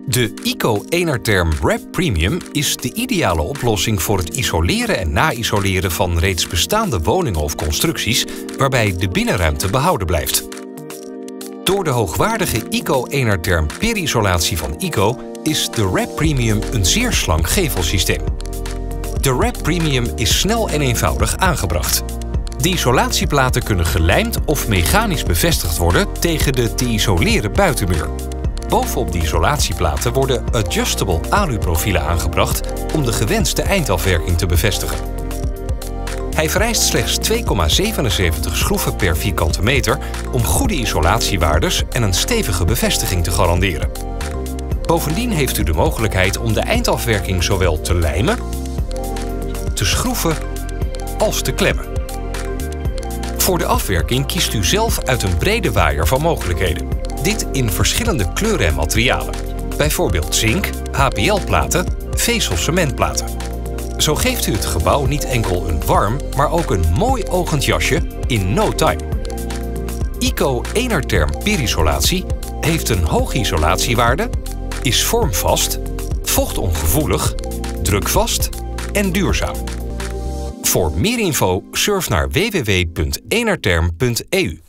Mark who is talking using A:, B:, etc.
A: De ICO Enertherm Wrap Premium is de ideale oplossing voor het isoleren en na-isoleren van reeds bestaande woningen of constructies, waarbij de binnenruimte behouden blijft. Door de hoogwaardige ICO Enertherm perisolatie van ICO is de Wrap Premium een zeer slank gevelsysteem. De Wrap Premium is snel en eenvoudig aangebracht. De isolatieplaten kunnen gelijmd of mechanisch bevestigd worden tegen de te isoleren buitenmuur. Bovenop de isolatieplaten worden adjustable aluprofielen aangebracht om de gewenste eindafwerking te bevestigen. Hij vereist slechts 2,77 schroeven per vierkante meter om goede isolatiewaardes en een stevige bevestiging te garanderen. Bovendien heeft u de mogelijkheid om de eindafwerking zowel te lijmen, te schroeven als te klemmen. Voor de afwerking kiest u zelf uit een brede waaier van mogelijkheden. Dit in verschillende kleuren en materialen. Bijvoorbeeld zink, HPL-platen, vezelcementplaten. Zo geeft u het gebouw niet enkel een warm, maar ook een mooi ogend jasje in no time. ICO Enertherm perisolatie heeft een hoge isolatiewaarde, is vormvast, vochtongevoelig, drukvast en duurzaam. Voor meer info surf naar www.enertherm.eu.